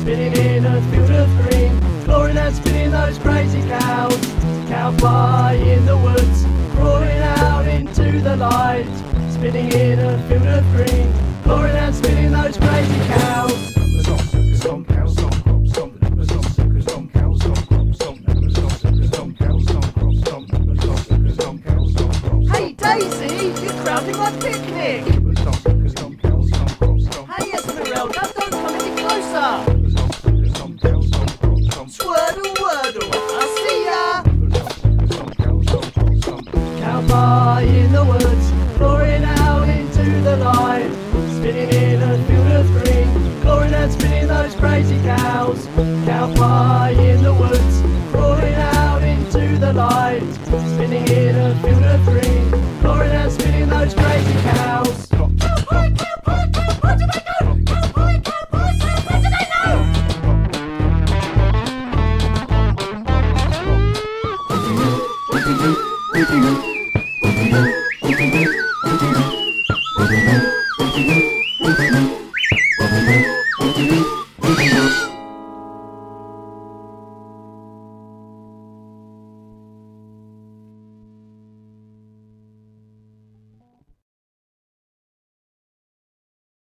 spinning in a field of green, glorying and spinning those crazy cows. Cowfly in the woods, roaring out into the light, spinning in a field of green, glorying and spinning those crazy cows. Hey Daisy, you're crowding my picnic! Hey Esmeralda, don't come any closer! Swirtle wordle, I see ya! Cowboy in the woods, roaring out into the light, spinning in a field of green, glorying and spinning those crazy cows. Cowboy in